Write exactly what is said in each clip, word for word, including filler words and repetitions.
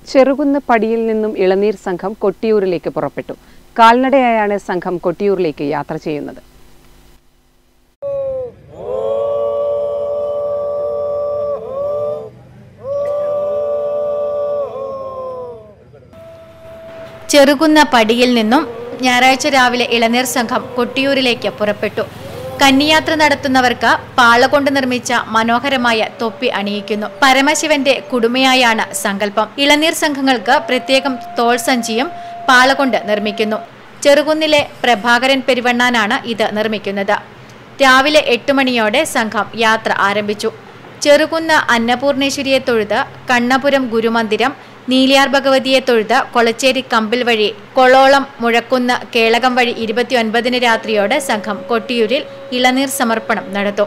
ചെറുകുന്ന് പടിയിൽ നിന്നും ഇളനീർ സംഘം കൊട്ടിയൂരിലേക്ക് പുറപ്പെട്ടു. കാൽനടയായാണ് സംഘം കൊട്ടിയൂരിലേക്ക് യാത്ര ചെയ്യുന്നത്. ചെറുകുന്ന പടിയിൽ നിന്നും ഞായറാഴ്ച രാവിലെ ഇളനീർ സംഘം കൊട്ടിയൂരിലേക്ക് പുറപ്പെട്ടു. കന്നിയാത്ര നടത്തുന്നവർക്ക് പാള കൊണ്ട് നിർമ്മിച്ച മനോഹരമായ തൊപ്പി അണിയിക്കുന്നു. പരമശിവന്റെ കുടുമയായാണ് സങ്കല്പം. ഇളനീർ സംഘങ്ങൾക്ക് പ്രത്യേകം തോൾ സഞ്ചിയും പാള കൊണ്ട് നിർമ്മിക്കുന്നു. ചെറുകുന്നിലെ പ്രഭാകരൻ പെരുവണ്ണാനാണ് ഇത് നിർമ്മിക്കുന്നത്. രാവിലെ എട്ട് മണിയോടെ സംഘം യാത്ര ആരംഭിച്ചു. ചെറുകുന്ന് അന്നപൂർണേശ്വരിയെ തൊഴുത് കണ്ണപുരം ഗുരുമന്ദിരം, നീലിയാർ ഭഗവതിയെ തൊഴുത് കൊളച്ചേരി കമ്പിൽ വഴി കൊളോളം മുഴക്കുന്ന് കേളകം വഴി ഇരുപത്തിയൊൻപതിന് രാത്രിയോടെ സംഘം കൊട്ടിയൂരിൽ ഇളനീർ സമർപ്പണം നടത്തും.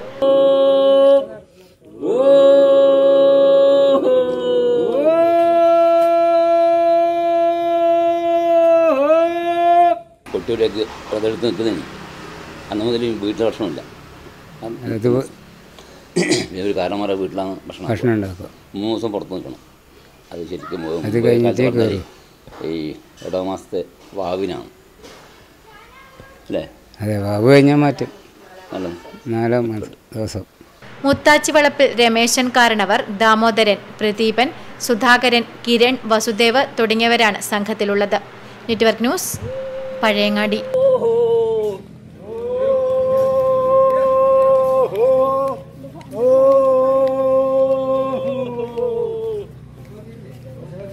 കൊട്ടിയൂരേക്ക് പ്രതെടുത്ത് നിൽക്കുന്നതിന് അന്ന് മുതൽ വീട്ടിൽ ഭക്ഷണമില്ല. ഒരു കാരണന്മാരെ വീട്ടിലാണ് ഭക്ഷണം ഭക്ഷണം ഉണ്ടാക്കുക. മൂന്ന് ദിവസം പുറത്ത് നിൽക്കണം. അത് ശരിക്കും ഈ ഇടവമാസത്തെ വാവിനാണ് അല്ലേ? അതെ, വാവ് കഴിഞ്ഞാൽ മാറ്റും. നാലാം ദിവസം മുത്താച്ചിവളപ്പിൽ രമേശൻ കാരണവർ, ദാമോദരൻ, പ്രദീപൻ, സുധാകരൻ, കിരൺ, വസുദേവ് തുടങ്ങിയവരാണ് സംഘത്തിലുള്ളത്. Network news, Pazhayangadi.